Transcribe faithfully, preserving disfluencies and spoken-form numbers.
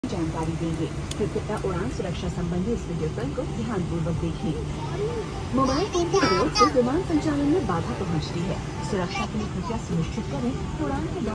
जानकारी देंगे। कृपया उड़ान सुरक्षा संबंधी इस वीडियो फिल्म को ध्यानपूर्वक देखें। मोबाइल फोन की मदद से विमान संचालन में बाधा पहुंचती है। सुरक्षा के लिए कृपया सुनिश्चित करें उड़ान के